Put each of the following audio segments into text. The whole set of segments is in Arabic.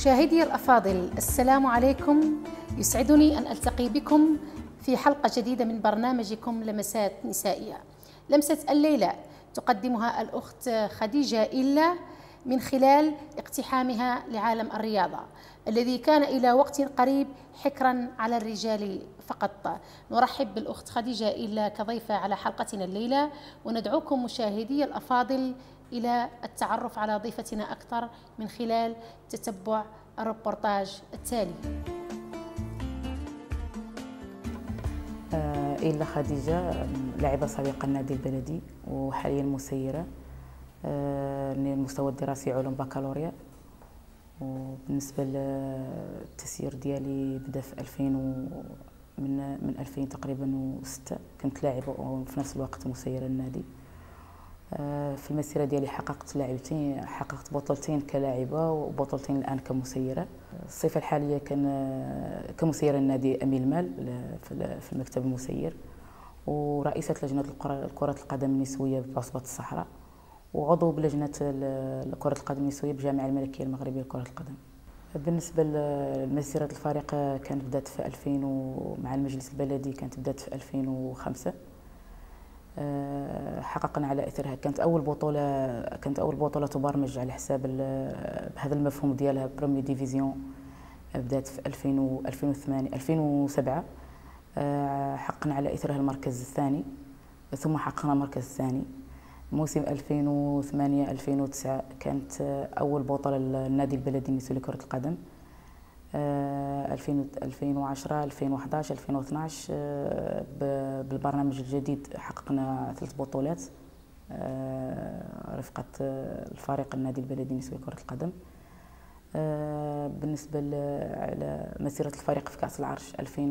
مشاهدي الأفاضل، السلام عليكم. يسعدني أن ألتقي بكم في حلقة جديدة من برنامجكم لمسات نسائية. لمسة الليلة تقدمها الأخت خديجة إلا من خلال اقتحامها لعالم الرياضة الذي كان إلى وقت قريب حكرا على الرجال فقط. نرحب بالأخت خديجة إلا كضيفة على حلقتنا الليلة، وندعوكم مشاهدي الأفاضل إلى التعرف على ضيفتنا أكثر من خلال تتبع الربورتاج التالي. إلا خديجة لاعبة سابقة النادي البلدي وحاليا مسيرة للمستوى الدراسي علوم بكالوريا. وبالنسبة للتسيير ديالي بدا في 2000 من 2000 تقريبا و6 كنت لاعبة وفي نفس الوقت مسيرة النادي. في المسيرة ديالي حققت بطولتين كلاعبة وبطولتين الآن كمسيرة. الصفة الحالية كمسيرة النادي أمين المال في المكتب المسير، ورئيسة لجنة كرة القدم النسوية بعصبة الصحراء، وعضو بلجنة كرة القدم النسوية بالجامعة الملكية المغربية لكرة القدم. بالنسبة لمسيرة الفريق كانت بدأت في 2000 مع المجلس البلدي، كانت بدأت في 2005. حققنا على اثرها كانت اول بطوله تبرمج على حساب بهذا المفهوم ديالها بريمير ديفيزيون، بدات في 2007. حققنا على اثرها المركز الثاني، ثم حققنا المركز الثاني. موسم 2008 2009 كانت اول بطوله للنادي البلدي النسوي لكره القدم. 2010 2011 2012 بالبرنامج الجديد حققنا 3 بطولات رفقة الفريق النادي البلدي النسوي لكرة القدم. بالنسبة على مسيرة الفريق في كأس العرش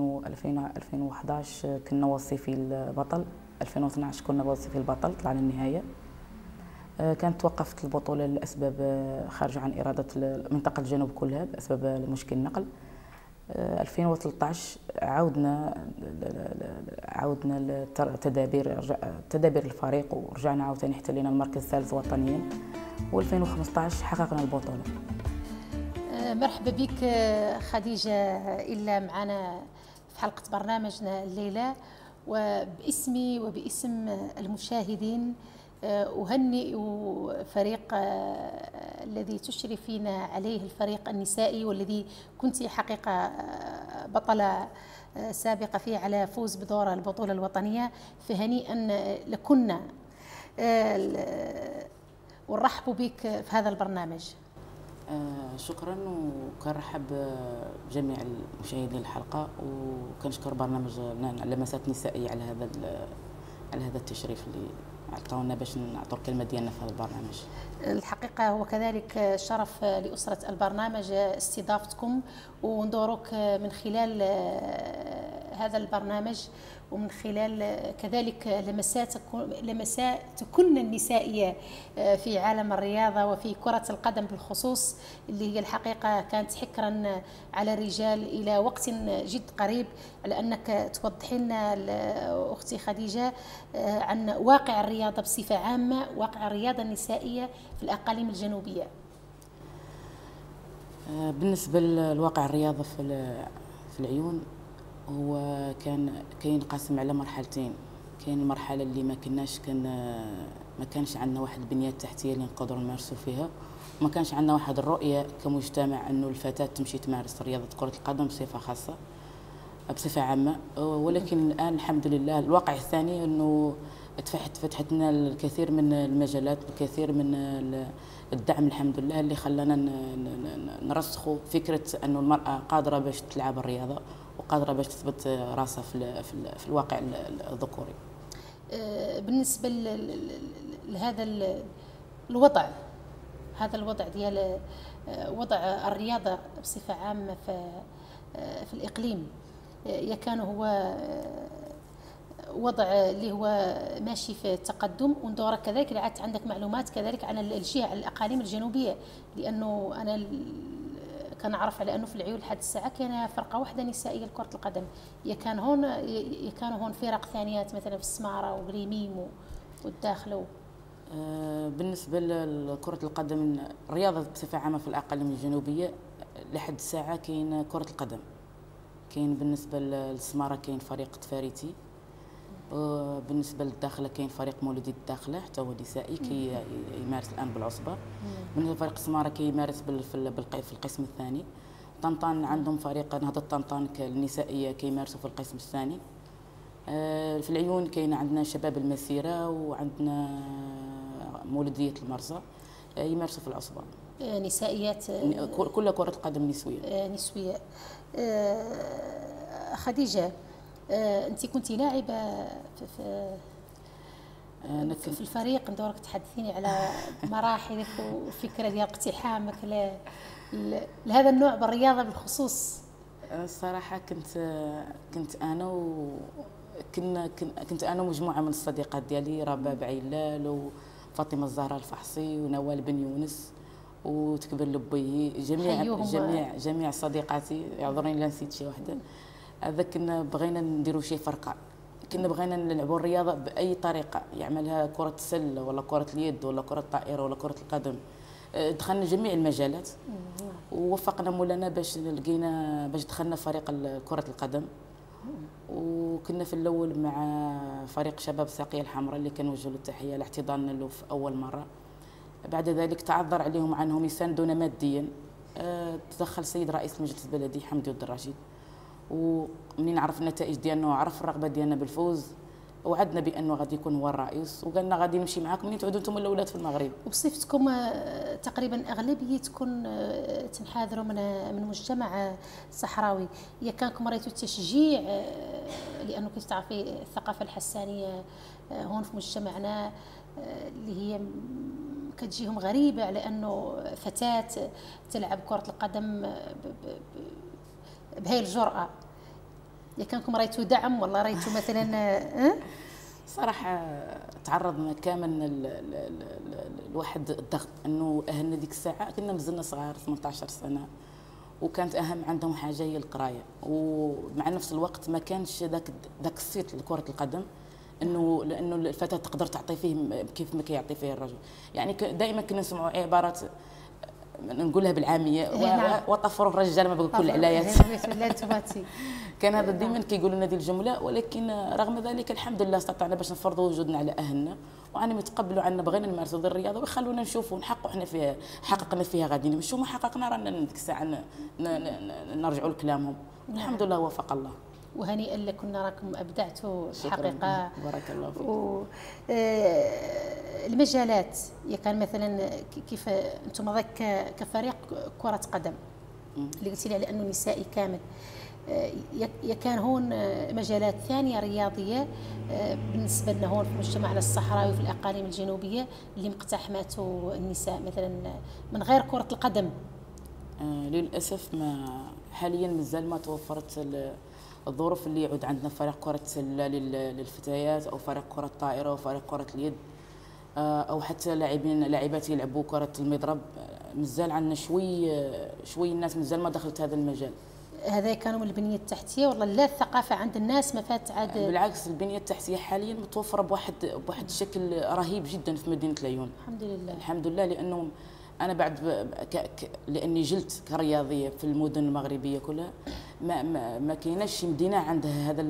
2011 كنا وصيفي البطل، 2012 كنا وصيفي البطل، طلعنا النهاية. كانت توقفت البطولة لأسباب خارجة عن إرادة منطقة الجنوب كلها بأسباب مشكل النقل. 2013 عودنا لتدابير الفريق ورجعنا عاوتاني احتلينا المركز الثالث وطنيا، و2015 حققنا البطولة. مرحبا بك خديجة إلا معنا في حلقة برنامجنا الليلة، وباسمي وباسم المشاهدين أهنئ فريق الذي تشرفين عليه، الفريق النسائي، والذي كنت حقيقة بطلة سابقة فيه على فوز بدور البطولة الوطنية، فهنيئا لكنا ونرحب بك في هذا البرنامج. شكرا، وكنرحب بجميع المشاهدين الحلقة، وكنشكر برنامج لمسات نسائية على هذا التشريف اللي عطاونا باش نعطوا الكلمه ديالنا في هذا البرنامج. الحقيقه هو كذلك شرف لاسره البرنامج استضافتكم وندورك من خلال هذا البرنامج، ومن خلال كذلك لمساتكن النسائيه في عالم الرياضه وفي كره القدم بالخصوص، اللي هي الحقيقه كانت حكرا على الرجال الى وقت جد قريب. على انك توضحين اختي خديجه عن واقع الرياضه بصفه عامه، واقع الرياضه النسائيه في الاقاليم الجنوبيه. بالنسبه لواقع الرياضه في العيون، هو كاين قاسم على مرحلتين. كاين المرحله اللي ما كانش عندنا واحد البنيه التحتيه اللي نقدروا نمارسوا فيها، وما كانش عندنا واحد الرؤيه كمجتمع انه الفتاه تمشي تمارس رياضه كره القدم بصفه خاصه بصفه عامه. ولكن الان الحمد لله الواقع الثاني انه فتحت لنا الكثير من المجالات، الكثير من الدعم الحمد لله، اللي خلانا نرسخوا فكره انه المراه قادره باش تلعب الرياضه وقادره باش تثبت راسها في الواقع الذكوري. بالنسبه لهذا الوضع، ديال وضع الرياضه بصفه عامه في الاقليم، يكان هو وضع اللي هو ماشي في التقدم. وندورك كذلك عاد عندك معلومات كذلك عن الجهه الاقاليم الجنوبيه، لانه انا كنعرف على انه في العيون لحد الساعه كاينه فرقه واحده نسائيه لكره القدم. كانوا هون فرق ثانيات مثلا في السماره وغريميم والداخله. بالنسبه لكره القدم الرياضه بصفه عامه في الاقاليم الجنوبيه لحد الساعه كاين كره القدم، كاين بالنسبه للسماره كاين فريق تفاريتي، بالنسبه للداخله كاين فريق مولودي الداخله حتى هو نسائي يمارس الان بالعصبه. بالنسبه لفريق السماره كيمارس في القسم الثاني. طنطان عندهم فريق نهضه طنطان النسائيه كيمارسوا في القسم الثاني. في العيون كاين عندنا شباب المسيره وعندنا مولوديه المرزا يمارسوا في العصبه. نسائيات كلها كره القدم نسويه. نسويه. خديجه، انت كنتي لاعبه في الفريق، ندورك تحدثيني على مراحلك وفكره ديال اقتحامك لهذا النوع بالرياضه بالخصوص. الصراحه كنت انا كنت انا ومجموعه من الصديقات ديالي، رباب عيلال وفاطمه الزهراء الفحصي ونوال بن يونس وتكبر لبيه، جميع صديقاتي، يعذروني الا نسيت شي وحده. هذا كنا بغينا نديروا شي فرقه، كنا بغينا نلعبوا الرياضه باي طريقه، يعملها كره السله ولا كره اليد ولا كره الطائره ولا كره القدم. دخلنا جميع المجالات ووفقنا مولانا باش دخلنا فريق كره القدم. وكنا في الاول مع فريق شباب ساقيه الحمراء اللي كنوجه له التحيه لاحتضاننا له في اول مره. بعد ذلك تعذر عليهم عنهم يساندونا ماديا. تدخل سيد رئيس المجلس البلدي حمدي الدراجي، ومنين عرف النتائج ديالنا وعرف الرغبه ديالنا بالفوز وعدنا بانه غادي يكون هو الرئيس، وقالنا غادي نمشي معاكم منين تعودوا انتم الاولاد في المغرب. وبصفتكم تقريبا اغلبيتكم تنحاذروا من مجتمع صحراوي، يا كانكم ريتوا التشجيع لانه كنت تعرفي الثقافه الحسانيه هون في مجتمعنا اللي هي كتجيهم غريبه على انه فتاه تلعب كره القدم بهي الجرأة، يا كانكم ريتوا دعم ولا ريتوا مثلا صراحه تعرضنا كامل الواحد الضغط، انه اهلنا ديك الساعه كنا مازلنا صغار 18 سنه، وكانت اهم عندهم حاجه هي القرايه، ومع نفس الوقت ما كانش ذاك الصيت لكره القدم، لانه الفتاه تقدر تعطي فيه كيف ما كيعطي فيه الرجل. يعني دائما كنا نسمعوا عبارات نقولها بالعاميه وطفروا الرجال ما بكل العلايات. كان هذا دائما كيقولوا لنا هذه الجمله، ولكن رغم ذلك الحمد لله استطعنا باش نفرضوا وجودنا على اهلنا، وعنا يتقبلوا عنا، بغينا نمارسوا هذه الرياضه ويخلونا نشوفوا ونحققوا حنا فيها، حققنا فيها غادي نمشوا، ما حققنا رانا ديك الساعه نرجعوا لكلامهم. الحمد لله وفق الله. وهنيئا لكم، راكم ابدعتوا الحقيقه. بارك الله فيك. المجالات كان مثلا كيف انتم ذاك كفريق كره قدم اللي قلتي لي على انه نسائي كامل، كان هون مجالات ثانيه رياضيه بالنسبه لنا هون في مجتمعنا الصحراوي في الاقاليم الجنوبيه اللي مقتحماته النساء مثلا من غير كره القدم؟ للاسف ما حاليا مازال ما توفرت الظروف اللي يعود عندنا فريق كرة سلة للفتيات، أو فريق كرة طائرة، أو فريق كرة اليد، أو حتى لاعبات يلعبوا كرة المضرب. مازال عندنا شوي الناس مازال ما دخلت هذا المجال. هذا كانوا من البنية التحتية ولا لا الثقافة عند الناس ما فات عاد؟ بالعكس، البنية التحتية حاليا متوفرة بواحد الشكل رهيب جدا في مدينة العيون. الحمد لله. الحمد لله، لأنه أنا بعد لأني جلت كرياضية في المدن المغربية كلها، ما كايناش مدينة عندها هذا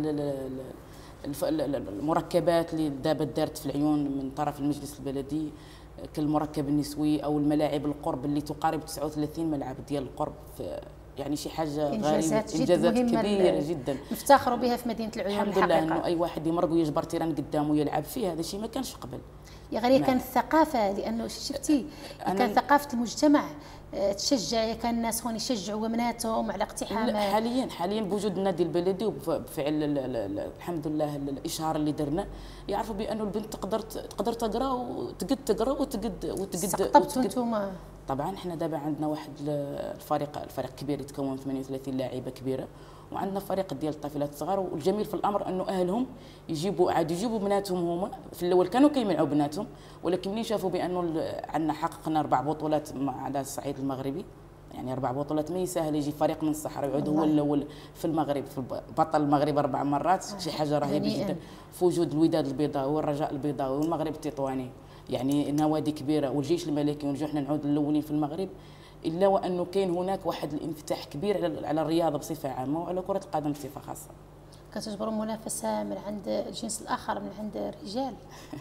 المركبات اللي دابا دارت في العيون من طرف المجلس البلدي، كالمركب النسوي أو الملاعب القرب اللي تقارب 39 ملعب ديال القرب. يعني شي حاجه غريبه، انجازات كبيره جدا نفتخروا بها في مدينه العيون. الحمد لله انه اي واحد يمرق ويجبر تيران قدامه يلعب فيه، هذا الشيء ما كانش قبل. يا غير كانت الثقافه، لانه شفتي كان ثقافه المجتمع تشجع، كان الناس هون يشجعوا بناتهم على اقتحام. حاليا بوجود النادي البلدي وبفعل الحمد لله الاشهار اللي درنا، يعرفوا بانه البنت تقدر تقرا وتقد تقرا وتقد استقطبتوا انتم؟ طبعا احنا دابا عندنا واحد الفريق كبير يتكون من 38 لاعبه كبيره، وعندنا فريق ديال الطفلات الصغار. والجميل في الامر انه اهلهم يجيبوا بناتهم. هما في الاول كانوا كيمنعوا بناتهم، ولكن ملي شافوا بانه عندنا حققنا 4 بطولات على الصعيد المغربي، يعني 4 بطولات ما يسهل يجي فريق من الصحراء يعود هو الاول في المغرب، في بطل المغرب 4 مرات، شي حاجه رهيبه جدا. في وجود الوداد البيضاوي والرجاء البيضاوي والمغرب التطواني، يعني نوادي كبيره والجيش الملكي، ونرجعوا حنا نعود الاولين في المغرب. الا وانه كاين هناك واحد الانفتاح كبير على الرياضه بصفه عامه وعلى كره القدم بصفه خاصه. كتجبروا منافسه من عند الجنس الاخر من عند الرجال؟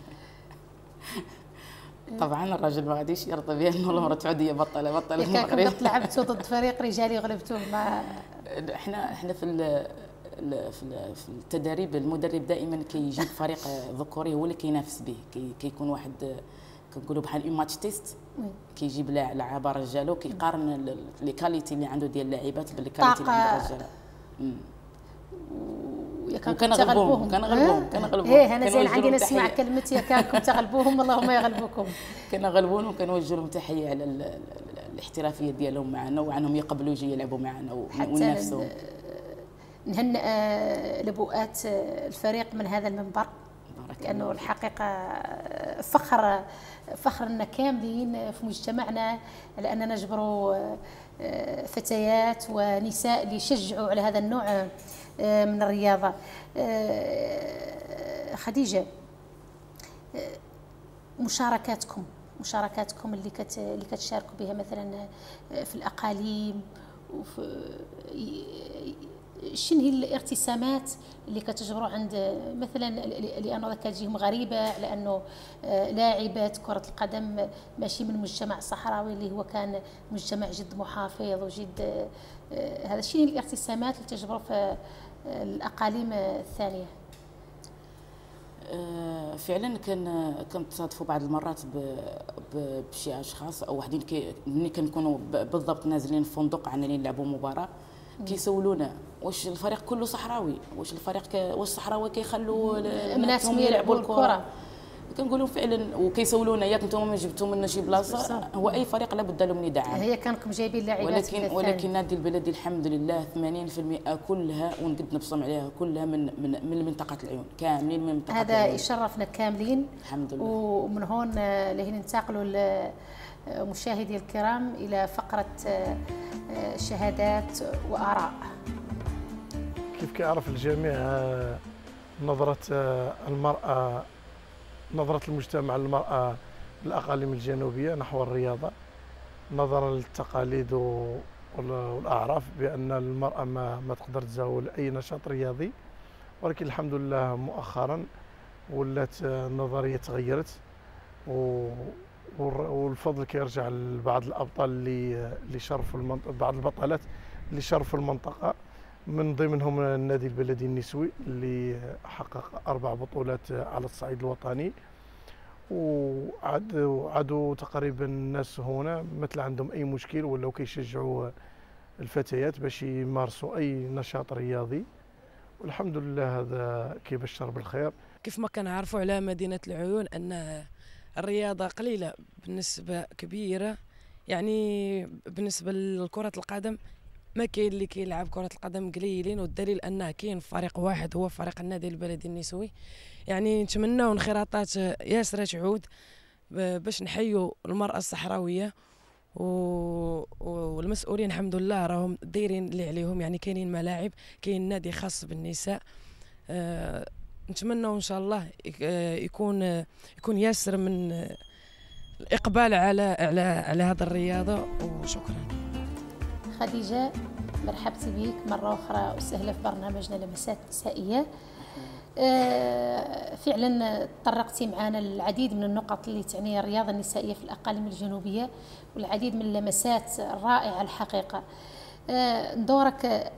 طبعا الراجل ما غاديش يرضى بها انه المراه تعود هي بطله المغرب. كنتم لعبتوا ضد فريق رجالي وغلبتوه ما احنا في التدريب المدرب دائما كيجيب فريق ذكوري هو اللي كينافس به، كيكون واحد كنقولوا بحال اون ماتش تيست، كيجيب لعابه رجال وكيقارن لي كاليتي اللي عنده ديال اللاعبات بالكاليتي اللي عند الرجال. كنغلبوهم ايه انا زين عندي نسمع كلمه يا كانكم تغلبوهم اللهم يغلبوكم. كنغلبوهم وكنوجه لهم تحيه على الاحترافيه ديالهم معنا وعنهم يقبلوا يجي يلعبوا معنا وننافسوا. نهنئ لبؤات الفريق من هذا المنبر، لانه الحقيقه فخر لنا كاملين في مجتمعنا على اننا نجبروا فتيات ونساء اللي يشجعوا على هذا النوع من الرياضه. خديجه، مشاركاتكم اللي كتشاركوا بها مثلا في الاقاليم، شنو هي الارتسامات اللي كتجبروا عند مثلا، لانه كتجيهم غريبه على انه لاعبات كره القدم ماشي من مجتمع صحراوي اللي هو كان مجتمع جد محافظ وجد هذا. شنو هي الارتسامات اللي تجبروا في الاقاليم الثانيه؟ فعلا كنتصادفوا بعض المرات بشي اشخاص او وحدين ملي كنكونوا بالضبط نازلين في فندق عندنا نلعبوا مباراه، كيسولونا واش الفريق كله صحراوي، واش الصحراوي كيخلوا الناس يلعبوا الكره. كنقولوا فعلا، وكيسولونا ياك نتوما ما جبتوا لنا شي بلاصه. هو اي فريق لابد له من دعم، هي كانكم جايبين لاعبات ولكن نادي البلدي الحمد لله 80% كلها ونقد نبصم عليها كلها من منطقه العيون، كاملين من منطقه هذا العيون. يشرفنا كاملين الحمد لله. ومن هون لهنا ننتقلوا مشاهدي الكرام الى فقره شهادات واراء. كيف كيعرف الجميع نظرة المجتمع للمرأة بالأقاليم الجنوبية نحو الرياضة، نظرا للتقاليد والأعراف بأن المرأة ما تقدر تزاول أي نشاط رياضي، ولكن الحمد لله مؤخرا ولات النظرية تغيرت، والفضل كيرجع لبعض الأبطال اللي شرفوا بعض البطلات اللي شرفوا المنطقة، من ضمنهم النادي البلدي النسوي اللي حقق 4 بطولات على الصعيد الوطني. وعادوا تقريبا الناس هنا مثل عندهم اي مشكل ولاو كيشجعوا الفتيات باش يمارسوا اي نشاط رياضي، والحمد لله هذا كيبشر بالخير. كيف ما كنعرفوا على مدينة العيون أن الرياضة قليلة بالنسبة كبيرة، يعني بالنسبة لكرة القدم ما كاين اللي كيلعب كرة القدم قليلين، والدليل أنه كاين فريق واحد هو فريق النادي البلدي النسوي. يعني نتمناو انخراطات ياسرة تعود باش نحيوا المرأة الصحراوية، والمسؤولين الحمد لله راهم دايرين اللي عليهم، يعني كاينين ملاعب، كاين نادي خاص بالنساء. نتمناو ان شاء الله يكون ياسر من الاقبال على هذه الرياضة. وشكرا. خديجة، مرحبتي بك مرة أخرى وسهلا في برنامجنا لمسات نسائية. فعلا طرقتي معنا العديد من النقط اللي تعني الرياضة النسائية في الأقاليم الجنوبية، والعديد من اللمسات الرائعة الحقيقة. ندورك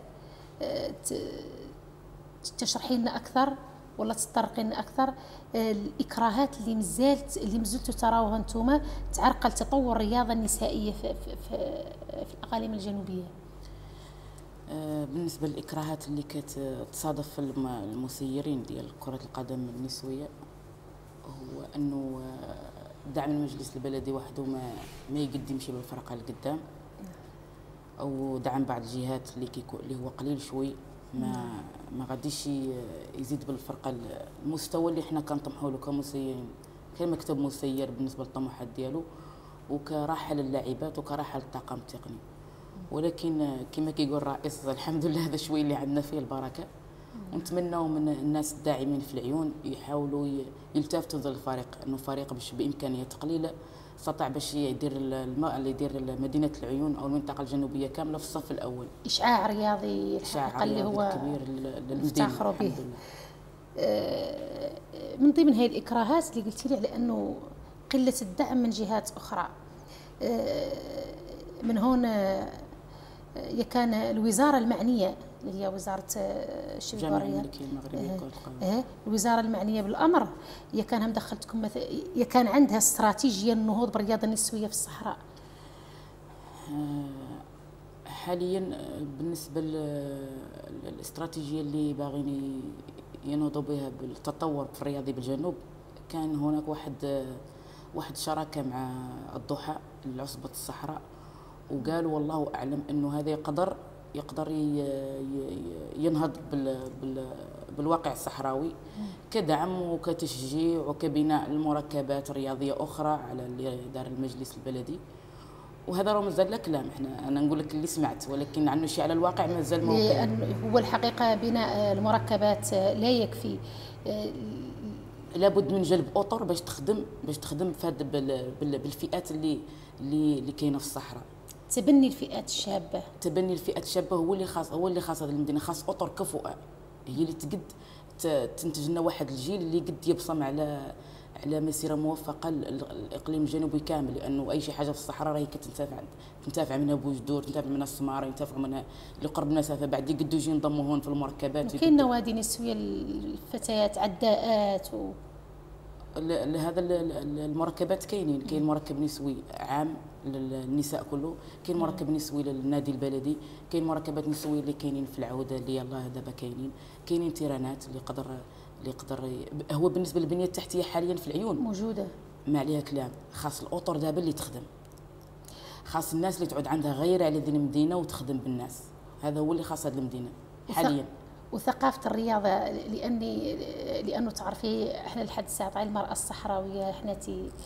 تشرحي لنا أكثر ولا تطرقي لنا أكثر الإكراهات اللي مازلتوا تراوها أنتم تعرقل تطور الرياضة النسائية في الأقاليم الجنوبية. بالنسبة للإكراهات اللي كتصادف المسيرين ديال كرة القدم النسوية، هو أنه دعم المجلس البلدي وحده ما يقدمش بالفرقة لقدام، أو دعم بعض الجهات اللي هو قليل شوي، ما غاديش يزيد بالفرقة المستوى اللي حنا كنطمحوا له كمسيرين، كمكتب مسير بالنسبة للطموحات ديالو وكراحة للاعبات وكراحة للطاقم التقني. ولكن كما كيقول الرئيس الحمد لله هذا شوي اللي عندنا فيه البركه، ونتمناو من الناس الداعمين في العيون يحاولوا يلتفتوا ذا الفريق، انه فريق باش بامكانيات قليله استطاع باش يدير اللي يدير مدينه العيون او المنطقه الجنوبيه كامله في الصف الاول. اشعاع رياضي الحقيقه اللي هو كبير نفتخروا به. من ضمن هذه الاكراهات اللي قلتي لي على انه قله الدعم من جهات اخرى، من هنا كان الوزاره المعنيه اللي هي وزاره الشباب والرياضه، الوزاره المعنيه بالامر كان مدخلتكم كان عندها استراتيجيه النهوض بالرياضه النسويه في الصحراء. حاليا بالنسبه للاستراتيجيه اللي باغيين ينوضوا بها بالتطور في الرياضي بالجنوب، كان هناك واحد شراكه مع الضحى لعصبه الصحراء، وقالوا والله اعلم انه هذا يقدر ينهض بالواقع الصحراوي كدعم وكتشجيع وكبناء المركبات الرياضيه اخرى على اللي دار المجلس البلدي. وهذا راه مازال لا كلام، انا نقول لك اللي سمعت، ولكن عنه شيء على الواقع مازال ما هو الحقيقه بناء المركبات لا يكفي، لابد من جلب اطر باش تخدم بالفئات اللي كاينه في الصحراء. تبني الفئات الشابه هو اللي خاص هذه المدينه، خاص اطر كفؤه هي اللي تقد تنتج لنا واحد الجيل اللي قد يبصم على مسيره موفقه الاقليم الجنوبي كامل، لانه اي شي حاجه في الصحراء راهي تنتفع منها بوجدور، تنتفع منها السماره، ينتفع منها اللي قرب المسافه، بعد يقدروا يجي ينضموا هون في المركبات. كاين نوادي نسويه للفتيات عداءات لهذا المركبات كاين مركب نسوي عام للنساء كله، كاين مركب نسوي للنادي البلدي، كاين مركبات نسويه اللي كاينين في العوده اللي يلاه دابا كاينين تيرانات اللي يقدر هو بالنسبه للبنيه التحتيه حاليا في العيون موجوده ما عليها كلام. خاص الاطر دابا اللي تخدم، خاص الناس اللي تعود عندها غير على ذي المدينه وتخدم بالناس، هذا هو اللي خاص هذه المدينه حاليا. وثقافه الرياضه، لانه تعرفي احنا لحد الساعه تاع المراه الصحراويه احنا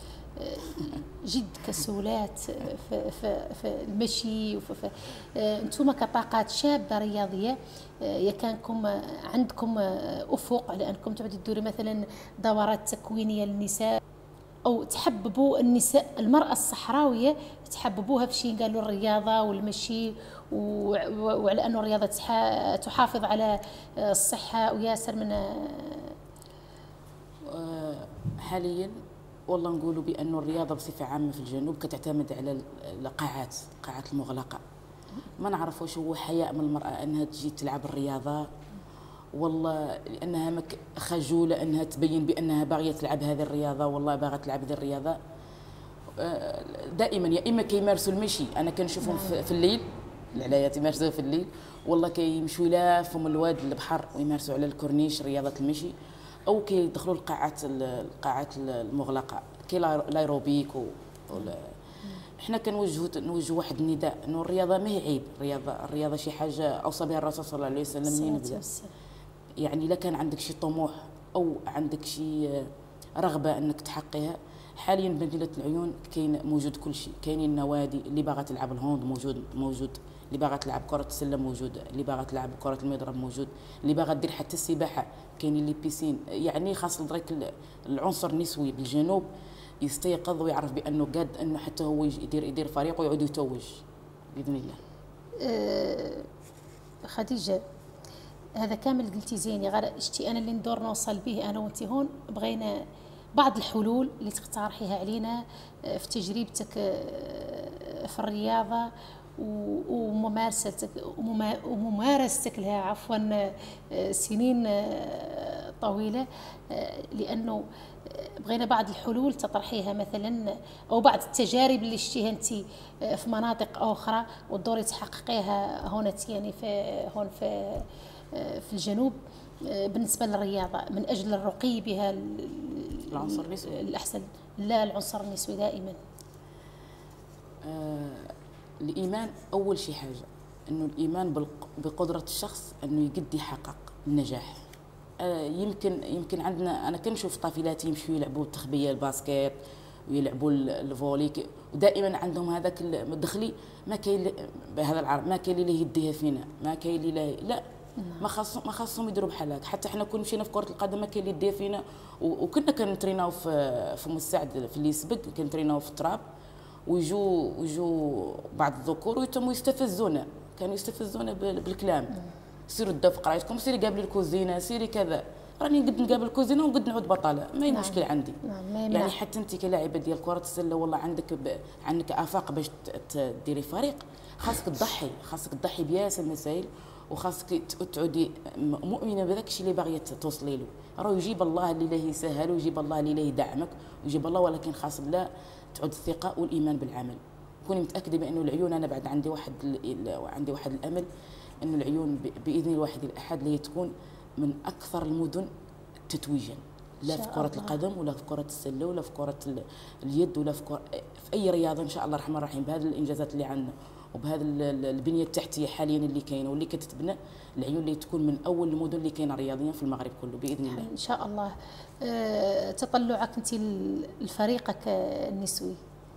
جد كسولات في المشي، انتم كطاقات شابه رياضيه كانكم عندكم افق على انكم تعودوا تديروا مثلا دورات تكوينيه للنساء، او تحببوا المراه الصحراويه تحببوها في شيء قالوا الرياضه والمشي، وعلى انه الرياضه تحافظ على الصحه وياسر من حاليا. والله نقولوا بأن الرياضة بصفة عامة في الجنوب كتعتمد على القاعات المغلقة. ما نعرف واش هو حياء من المرأة أنها تجي تلعب الرياضة، والله لأنها خجولة أنها تبين بأنها باغية تلعب هذه الرياضة، والله باغية تلعب هذه الرياضة. دائما يا إما كيمارسوا المشي، أنا كنشوفهم في الليل العلايات يمارسوها في الليل، والله كيمشوا لافهم الواد البحر ويمارسوا على الكورنيش رياضة المشي، او كيدخلوا القاعات المغلقه لايروبيك احنا كنوجهوا واحد النداء انه الرياضه ما هي عيب، الرياضه شي حاجه اوصى بها الرسول صلى الله عليه وسلم منين بدا. يعني الا كان عندك شي طموح او عندك شي رغبه انك تحققها، حاليا بمدينه العيون كاين موجود كل شيء، كاينين النوادي اللي باغا تلعب الهوند موجود، اللي باغا تلعب كره السله موجوده، اللي باغا تلعب كره المضرب موجود، اللي باغا دير حتى السباحه كاينين لي بيسين. يعني خاص درك العنصر النسوي بالجنوب يستيقظ ويعرف بانه قاد انه حتى هو يدير فريق ويعود يتوج باذن الله. خديجه، هذا كامل قلتي زين، غير اشتي انا اللي ندور نوصل به انا وانت هون، بغينا بعض الحلول اللي تقترحيها علينا في تجربتك في الرياضه وممارستك لها عفوا سنين طويله، لانه بغينا بعض الحلول تطرحيها مثلا، او بعض التجارب اللي شتيها انت في مناطق اخرى وتدوري تحققيها هنا يعني هون في الجنوب بالنسبه للرياضه، من اجل الرقي بها العنصر النسوي الاحسن. لا، العنصر النسوي دائما. الايمان اول شي حاجه، انه الايمان بقدره الشخص انه يقد يحقق النجاح. يمكن عندنا، انا كنشوف طفلات يمشوا يلعبوا التخبيه الباسكيت ويلعبوا الفولي، ودائما عندهم هذاك الدخلي ما كاين بهذا العرض، ما كاين اللي يهديها فينا، ما كاين اللي لا ما خاصهم يديروا بحال هكا. حتى حنا كون مشينا في كره القدم ما كاين اللي يدير فينا، وكنا كنتريناو في مساعد في اللي يسبق، كنتريناو في التراب، ويجوا بعض الذكور ويتموا يستفزونا، كانوا يستفزونا بالكلام، سيروا داو في قرايتكم، سيري قابلي الكوزينه، سيري كذا. راني نقد نقابل الكوزينه ونقد نعود بطله، ما هي مشكل عندي. يعني حتى انت كلاعبه ديال كره السله والله عندك افاق باش ديري فريق، خاصك تضحي بياس المسائل، وخاصك تعودي مؤمنه بذاك الشيء اللي باغيه توصلي له. راه يجيب الله اللي له يسهل، ويجيب الله اللي له يدعمك، ويجيب الله، ولكن خاص لا تعود الثقه والايمان بالعمل. كوني متاكده بانه العيون، انا بعد عندي واحد الامل انه العيون باذن الواحد الاحد اللي تكون من اكثر المدن تتويجا، لا في كره القدم ولا في كره السله ولا في كره اليد ولا في اي رياضه ان شاء الله الرحمن الرحيم. بهذه الانجازات اللي عندنا وبهذه البنيه التحتيه حاليا اللي كاينه واللي كتتبنى، العيون اللي تكون من اول المدن اللي كاينه رياضيا في المغرب كله باذن الله ان شاء الله. تطلعك انت لفريقك النسوي؟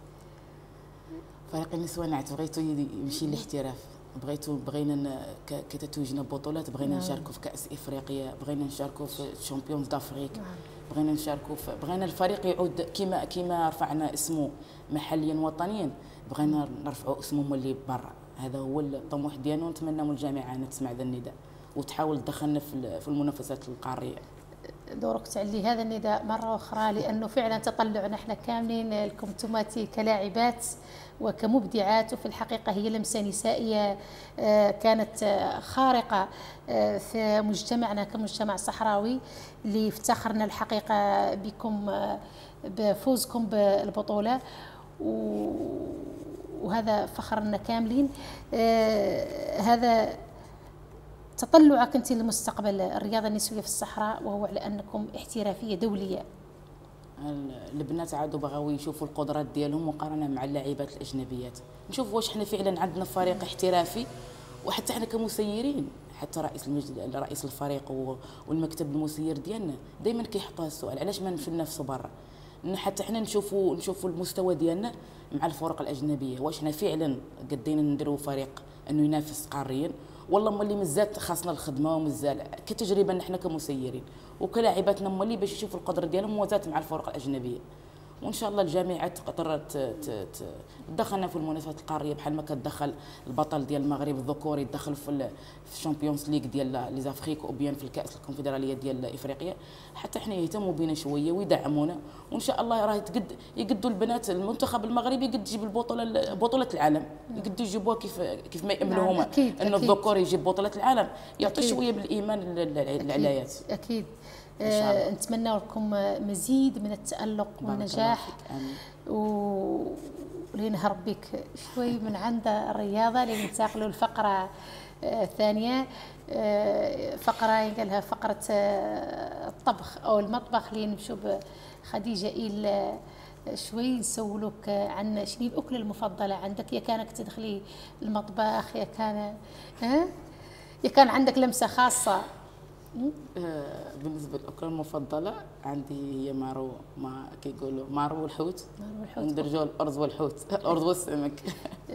فريق النسوي انا بغيتو يمشي للاحتراف، بغينا كتتويجنا ببطولات، بغينا نشاركوا في كاس افريقيا، بغينا نشاركوا في الشامبيونز دافريك، بغينا نشاركوا بغينا الفريق يعود كما رفعنا اسمه محليا وطنيا، بغينا نرفعوا اسمه مولي برا. هذا هو الطموح ديالنا، ونتمنى من الجامعه انها تسمع ذا النداء وتحاول تدخلنا في المنافسات القاريه. دورك تعلي هذا النداء مره اخرى، لانه فعلا تطلعنا احنا كاملين لكم انتماتي كلاعبات وكمبدعات، وفي الحقيقه هي لمسه نسائيه كانت خارقه في مجتمعنا كمجتمع صحراوي، اللي افتخرنا الحقيقه بكم بفوزكم بالبطوله، وهذا فخرنا كاملين. هذا تطلعك انت لمستقبل الرياضه النسويه في الصحراء، وهو على انكم احترافيه دوليه. البنات عادوا بغاو يشوفوا القدرات ديالهم مقارنه مع اللاعبات الاجنبيات، نشوف واش حنا فعلا عندنا فريق احترافي. وحتى حنا كمسيرين، حتى رئيس الفريق والمكتب المسير ديالنا دائما كيحطوا السؤال علاش ما نفسوا برا، حتى حنا نشوفوا المستوى ديالنا مع الفرق الاجنبيه، واش حنا فعلا قدينا نديروا فريق انه ينافس قاريا، والله مولي مازال خاصنا الخدمه، ومازال كتجربه نحن كمسيرين وكلاعباتنا مولي باش يشوفوا القدره ديالهم موازاه مع الفرق الاجنبيه. وان شاء الله الجامعات تقدر تدخلنا في المنافسات القاريه، بحال ما كتدخل البطل ديال المغرب الذكوري يدخل في الشامبيونز ليغ ديال لي زافريك، وبيان في الكاس الكونفدراليه ديال افريقيا. حتى حنا يهتموا بينا شويه ويدعمونا، وان شاء الله راه يقدوا البنات المنتخب المغربي يقد يجيب بطوله العالم، يقدوا يجيبوها كيف ما ياملوا هما انه الذكور يجيب بطوله العالم، يعطي شويه بالايمان للعلايات. اكيد. نتمنى لكم مزيد من التألق والنجاح، ولينهرب بك شوي من عند الرياضة لننتقلوا للفقرة الثانية، فقرة يقالها فقرة الطبخ أو المطبخ، اللي نمشوا بخديجة إلى شوي نسولوك عن شنو الأكلة المفضلة عندك، يا كانك تدخلي المطبخ، يا كان عندك لمسة خاصة. بالنسبه للاكله المفضله عندي هي ما كيقولوا مارو والحوت، ندرجوا الارز والحوت الارز والسمك.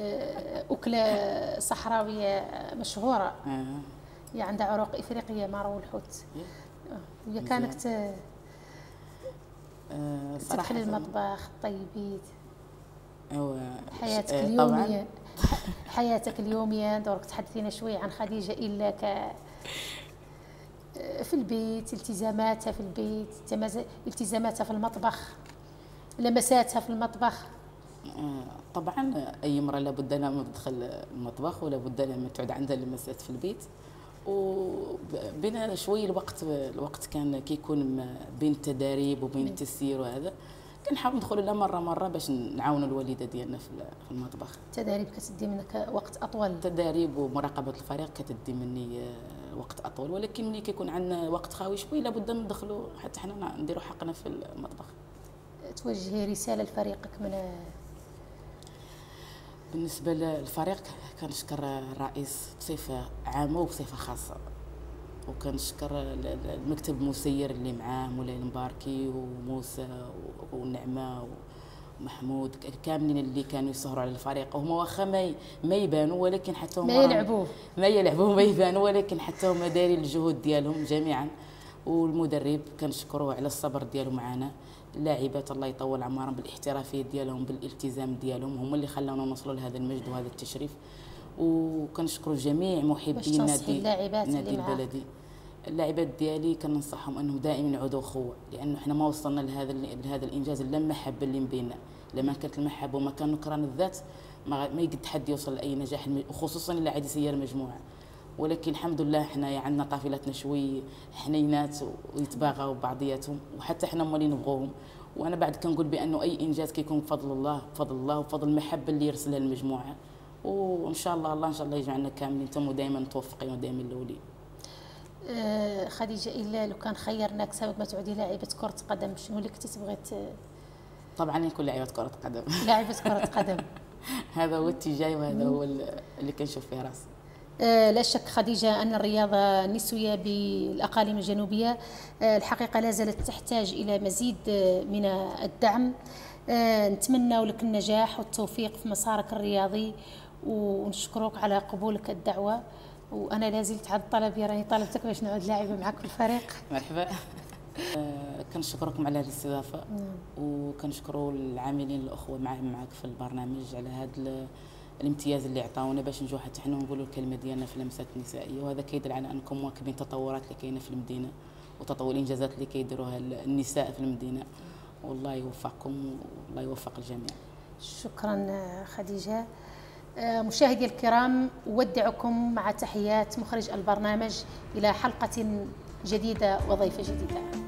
اكله صحراويه مشهوره، هي عندها عروق افريقيه مارو والحوت. وهي كانك تدخلي المطبخ طيبيت حياتك اليوميه. حياتك اليوميه دورك تحدثينا شوي عن خديجه إلا في البيت، التزاماتها في البيت، التزاماتها في المطبخ، لمساتها في المطبخ. طبعا اي امراه لابد انها ما تدخل المطبخ، ولا بد انها ما تعود عندها لمسات في البيت. وبين شوي الوقت كان كيكون بين التداريب وبين التسيير، وهذا كنحاول ندخلوا لها مره باش نعاونوا الوالده ديالنا في المطبخ. التداريب كتدي منك وقت اطول؟ التداريب ومراقبه الفريق كتدي مني وقت اطول، ولكن ملي كيكون عندنا وقت خاوي شوي لابد ندخلوا حتى حنا نديروا حقنا في المطبخ. توجهي رساله لفريقك من بالنسبه للفريق كنشكر الرئيس بصفه عامه وبصفه خاصه، وكنشكر المكتب المسير اللي معاه مولاي المباركي وموسى والنعمه محمود كاملين اللي كانوا يسهروا على الفريق، وهما واخا ما يبانوا ولكن حتى هما ما يلعبوا ما يبانوا، ولكن حتى هما دايرين الجهود ديالهم جميعا. والمدرب كنشكروه على الصبر ديالو معنا. اللاعبات الله يطول عمرهم بالاحترافيه ديالهم بالالتزام ديالهم، هما اللي خلاونا نوصلوا لهذا المجد وهذا التشريف. وكنشكروا جميع محبي نادي البلدي. اللاعبات ديالي كننصحهم انهم دائما يعودوا اخوه، لانه احنا ما وصلنا لهذا الانجاز الا المحبه اللي بيننا. لما كانت المحبه وما كان نكران الذات ما يقد حد يوصل لاي نجاح، وخصوصا الا عاد يسير مجموعه. ولكن الحمد لله احنا عندنا طافلاتنا شوي حنينات ويتباغاو بعضياتهم، وحتى احنا هما اللي نبغوهم. وانا بعد كنقول بانه اي انجاز كيكون بفضل الله وفضل المحبه اللي يرسلها المجموعه. وان شاء الله ان شاء الله يجعلنا كاملين تم ودائما متوفقين ودائما الاولين. خديجه، الا لو كان خيرناك سابق ما تعودي لاعبه كره قدم، شنو اللي كنتي تبغي؟ طبعا نكون لاعبه كره قدم. لاعبه كره قدم. هذا هو اتجاهي وهذا هو اللي كنشوف فيه راسي. لا شك خديجة أن الرياضة النسوية بالأقاليم الجنوبية الحقيقة لا زالت تحتاج إلى مزيد من الدعم. نتمنى لك النجاح والتوفيق في مسارك الرياضي، ونشكرك على قبولك الدعوة. وأنا لا زلت على الطلب، راني طالبتك باش نعود لاعبة معك في الفريق. مرحبا. كنشكركم على الاستضافة، وكنشكروا العاملين الأخوة معك في البرنامج على هذا الامتياز اللي عطاونا باش نجوا حتى حنا نقولوا الكلمه ديالنا في اللمسات النسائيه. وهذا كيدل على انكم مواكبين التطورات اللي كاينه في المدينه وتطور الانجازات اللي كيديروها النساء في المدينه. والله يوفقكم والله يوفق الجميع. شكرا خديجه. مشاهدي الكرام، اودعكم مع تحيات مخرج البرنامج الى حلقه جديده وضيفه جديده.